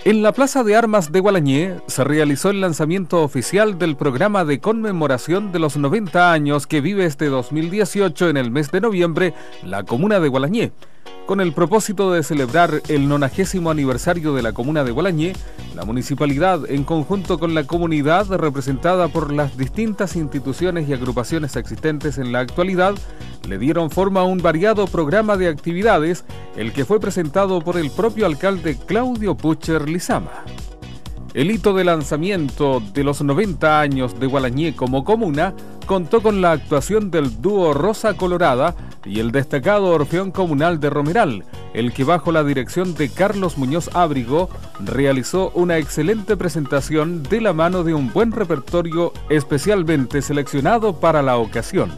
En la Plaza de Armas de Gualañé se realizó el lanzamiento oficial del programa de conmemoración de los 90 años que vive este 2018 en el mes de noviembre la comuna de Gualañé. Con el propósito de celebrar el 90º aniversario de la comuna de Gualañé, la municipalidad, en conjunto con la comunidad representada por las distintas instituciones y agrupaciones existentes en la actualidad, le dieron forma a un variado programa de actividades, el que fue presentado por el propio alcalde Claudio Pucher Lizama. El hito de lanzamiento de los 90 años de Gualañé como comuna contó con la actuación del dúo Rosa Colorada y el destacado Orfeón Comunal de Romeral, el que bajo la dirección de Carlos Muñoz Ábrigo realizó una excelente presentación de la mano de un buen repertorio especialmente seleccionado para la ocasión.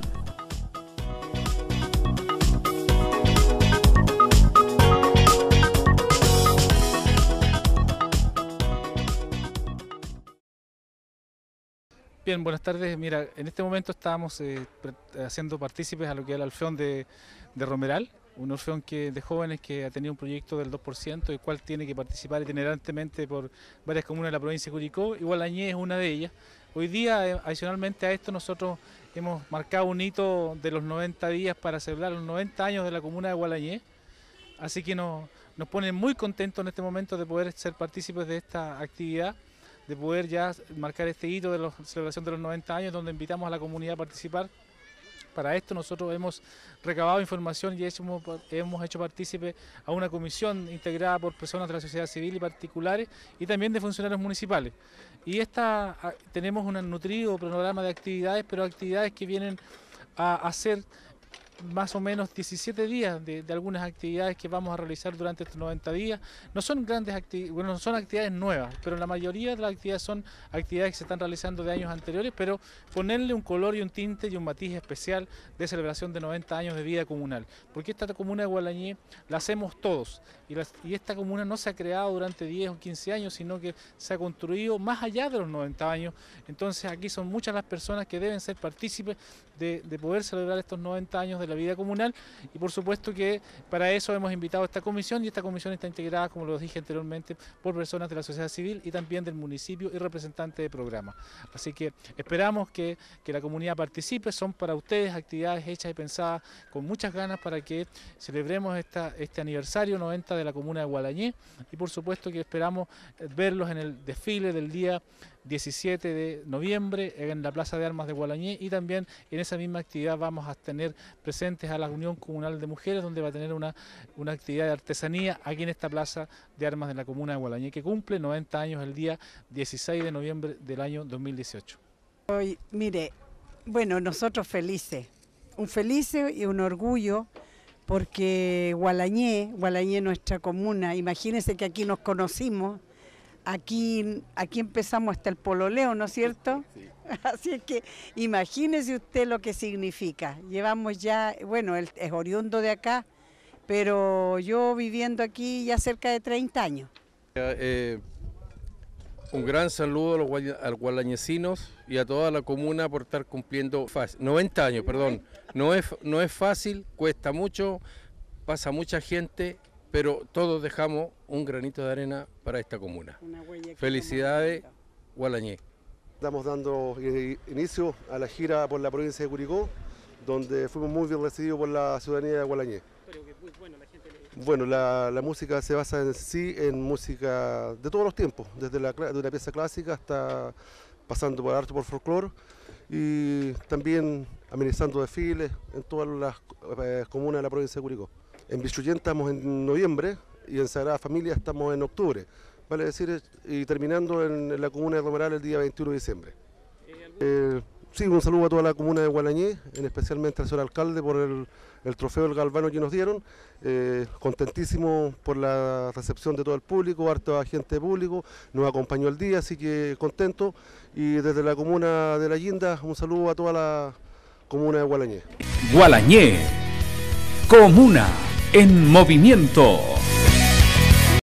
Bien, buenas tardes. Mira, en este momento estábamos haciendo partícipes a lo que es el Orfeón de Romeral, un orfeón de jóvenes que ha tenido un proyecto del 2%, el cual tiene que participar itinerantemente por varias comunas de la provincia de Curicó, y Gualañé es una de ellas. Hoy día, adicionalmente a esto, nosotros hemos marcado un hito de los 90 días para celebrar los 90 años de la comuna de Gualañé, así que nos pone muy contentos en este momento de poder ser partícipes de esta actividad, de poder ya marcar este hito de la celebración de los 90 años, donde invitamos a la comunidad a participar. Para esto nosotros hemos recabado información y hemos hecho partícipe a una comisión integrada por personas de la sociedad civil y particulares y también de funcionarios municipales. Y tenemos un nutrido programa de actividades, pero actividades que vienen a hacer más o menos 17 días de algunas actividades que vamos a realizar durante estos 90 días. No son grandes actividades, bueno, no son actividades nuevas, pero la mayoría de las actividades son actividades que se están realizando de años anteriores, pero ponerle un color y un tinte y un matiz especial de celebración de 90 años de vida comunal. Porque esta comuna de Gualañé la hacemos todos y esta comuna no se ha creado durante 10 o 15 años, sino que se ha construido más allá de los 90 años. Entonces aquí son muchas las personas que deben ser partícipes de poder celebrar estos 90 años de la vida comunal, y por supuesto que para eso hemos invitado a esta comisión, y esta comisión está integrada, como lo dije anteriormente, por personas de la sociedad civil y también del municipio y representantes de programa. Así que esperamos que la comunidad participe. Son para ustedes actividades hechas y pensadas con muchas ganas para que celebremos este aniversario 90 de la comuna de Gualañé, y por supuesto que esperamos verlos en el desfile del día 17 de noviembre en la Plaza de Armas de Gualañé, y también en esa misma actividad vamos a tener presentes a la Unión Comunal de Mujeres, donde va a tener una actividad de artesanía aquí en esta Plaza de Armas de la comuna de Gualañé, que cumple 90 años el día 16 de noviembre del año 2018. Hoy, mire, bueno, nosotros felices y un orgullo, porque Gualañé nuestra comuna, imagínense que aquí nos conocimos. Aquí empezamos hasta el pololeo, ¿no es cierto? Sí. Así es que imagínese usted lo que significa. Llevamos ya, bueno, él es oriundo de acá, pero yo viviendo aquí ya cerca de 30 años. Un gran saludo a los gualañecinos y a toda la comuna por estar cumpliendo 90 años, perdón. No es fácil, cuesta mucho, pasa mucha gente, pero todos dejamos un granito de arena para esta comuna. Felicidades, Gualañé. Estamos dando inicio a la gira por la provincia de Curicó, donde fuimos muy bien recibidos por la ciudadanía de Gualañé. Bueno, la música se basa en música de todos los tiempos, desde de una pieza clásica hasta pasando por arte, por folclore, y también amenizando desfiles en todas las comunas de la provincia de Curicó. En Bichuyén estamos en noviembre y en Sagrada Familia estamos en octubre, vale decir, y terminando en la comuna de Romeral el día 21 de diciembre. Sí, un saludo a toda la comuna de Gualañé, especialmente al señor alcalde por el trofeo del Galvano que nos dieron. Contentísimo por la recepción de todo el público, harta gente de público, nos acompañó el día, así que contento. Y desde la comuna de La Guinda, un saludo a toda la comuna de Gualañé. Gualañé, comuna en movimiento.